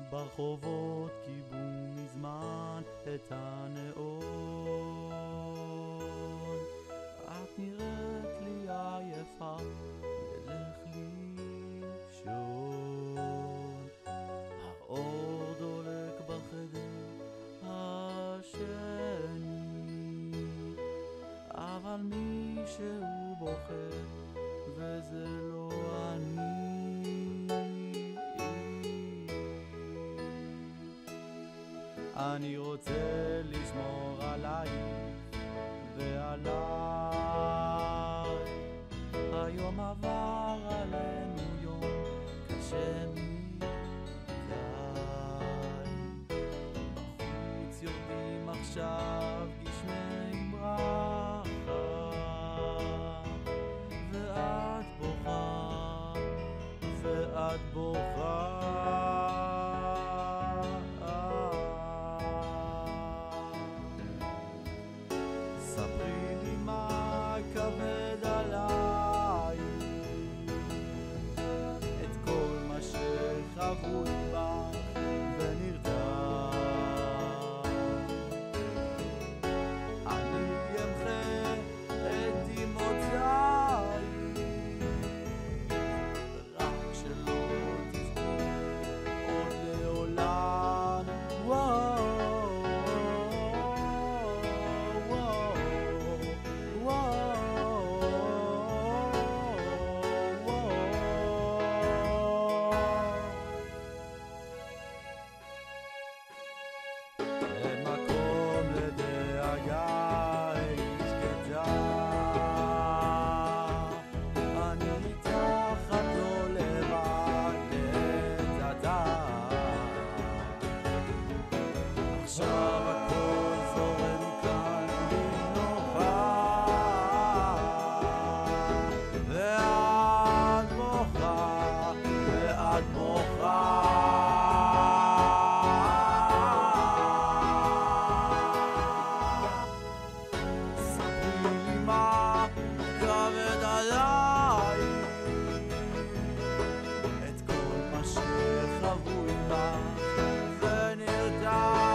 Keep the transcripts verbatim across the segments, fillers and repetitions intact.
ברחובות קיבלו מזמן את הנאון. את נראית לי עייפה, נלך לישון. האור דולק בחדר השני, אבל מישהו בוחר וזה לא אני. אני רוצה לשמור עלייך ועליי. היום עבר עלינו יום קשה מדי. בחוץ יורדים עכשיו גשמי ברכה, ואת בוכה ואת בוכה. ספרי לי מה כבד עליי, את כל מה שחבוי בך ונרתע. אני אמחה את דמעותיי, רק שלא תבכי עוד לעולם. וואו עכשיו הכל זורם כאן בנוחה, ואת בוכה ואת בוכה. ספרי לי מה כבד עליי, את כל מה שחבוי בך ונרתע.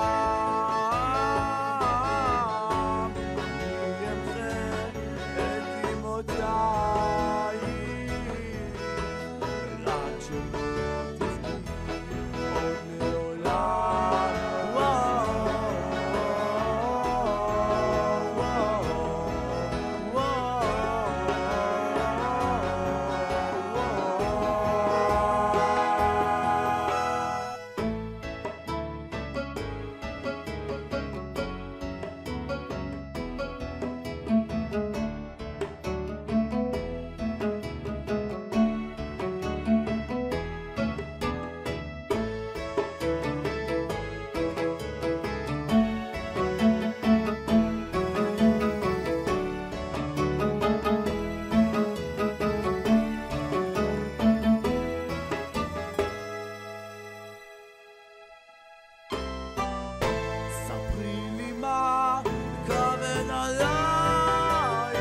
כבד עליי,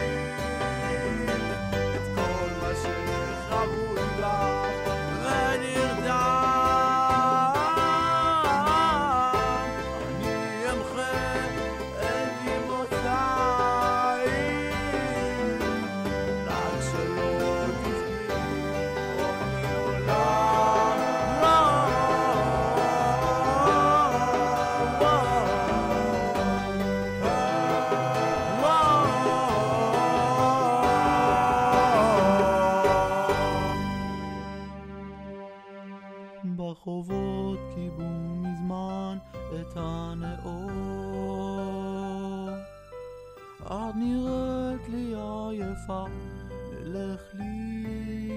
את כל מה שחבוי בך ונרתע. אני אמחה את דמעותיי, רק שלא תבכי עוד לעולם. ברחובות קיבלו מזמן את הנאור. את נראית לי עייפה, נלך לי